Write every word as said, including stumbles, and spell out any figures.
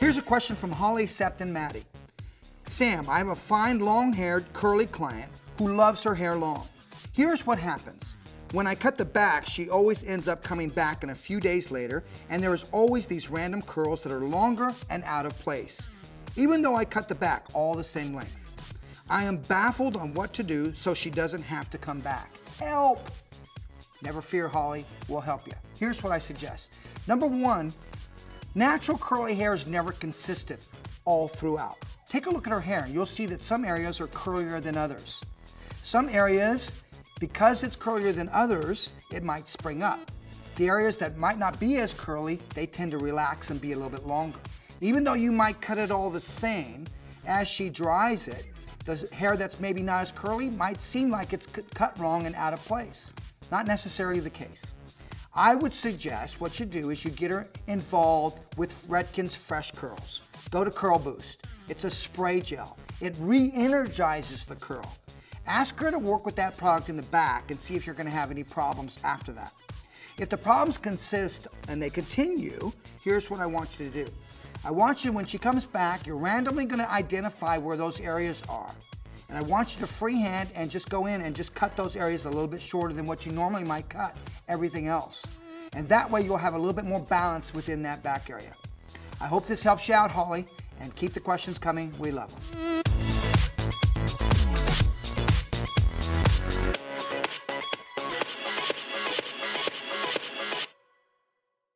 Here's a question from Holly, Sept, and Mattie. Sam, I have a fine, long-haired, curly client who loves her hair long. Here's what happens. When I cut the back, she always ends up coming back in a few days later, and there is always these random curls that are longer and out of place, even though I cut the back all the same length. I am baffled on what to do so she doesn't have to come back. Help! Never fear, Holly, we'll help you. Here's what I suggest. Number one, natural curly hair is never consistent all throughout. Take a look at her hair and you'll see that some areas are curlier than others. Some areas, because it's curlier than others, it might spring up. The areas that might not be as curly, they tend to relax and be a little bit longer. Even though you might cut it all the same, as she dries it, the hair that's maybe not as curly might seem like it's cut wrong and out of place. Not necessarily the case. I would suggest what you do is you get her involved with Redken's Fresh Curls. Go to Curl Boost. It's a spray gel. It re-energizes the curl. Ask her to work with that product in the back and see if you're going to have any problems after that. If the problems consist and they continue, here's what I want you to do. I want you, when she comes back, you're randomly going to identify where those areas are. And I want you to freehand and just go in and just cut those areas a little bit shorter than what you normally might cut everything else. And that way you'll have a little bit more balance within that back area. I hope this helps you out, Holly, and keep the questions coming. We love them.